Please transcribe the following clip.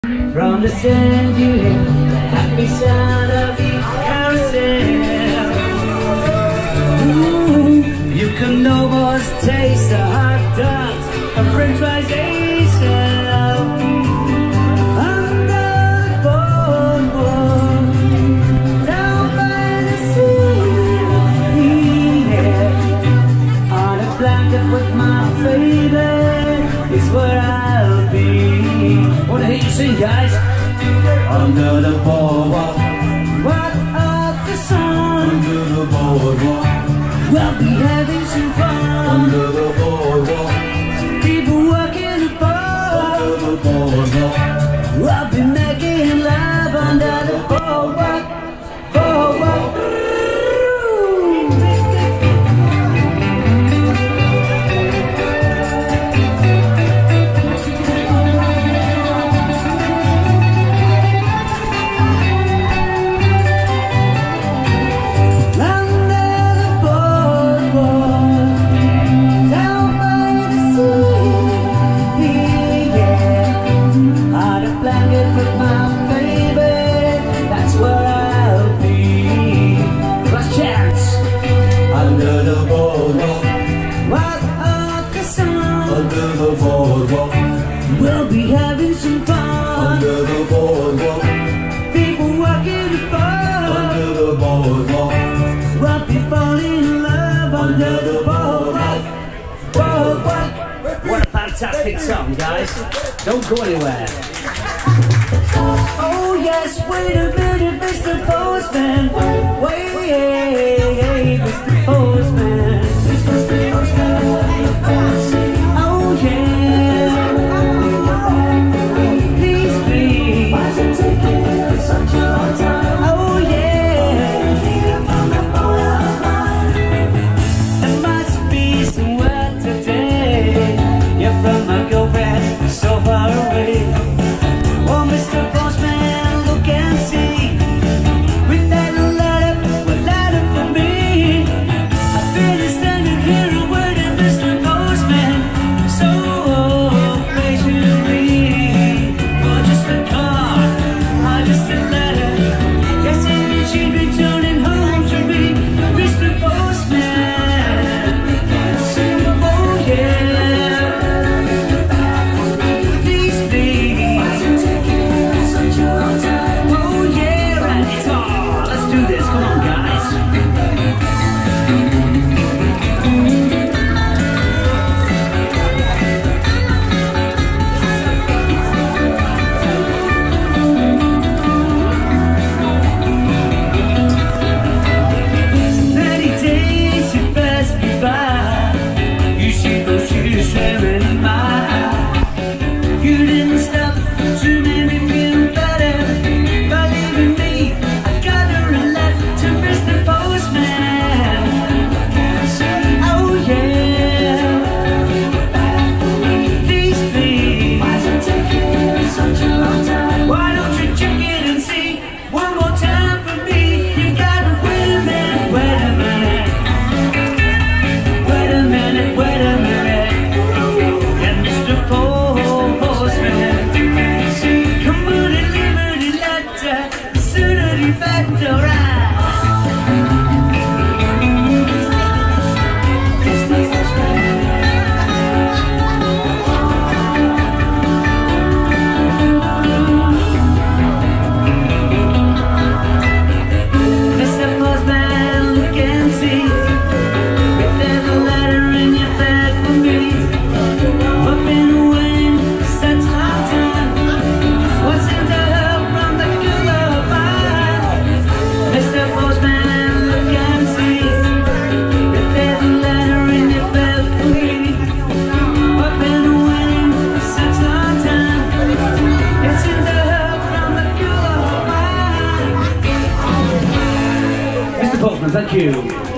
From the sand you hear the happy sound of the carousel. Ooh, you can almost taste the hot dogs of French fries they sell under the boardwalk down by the sea. Yeah, on a blanket with my baby is where I'll be. Wanna hear you sing, guys? Under the boardwalk, what up the sun? Under the boardwalk, we'll be having some fun. Under the boardwalk, people working the bar. Under the boardwalk, we'll be making love under the boardwalk. Boardwalk. Under the boardwalk, we'll be having some fun. Under the boardwalk, people walking the bar. Under the boardwalk, we'll be falling in love. Under the boardwalk, boardwalk. What a fantastic song, guys! Don't go anywhere. Oh yes, wait a minute, Mr. Postman. Wait, Mr. Postman. Thank you.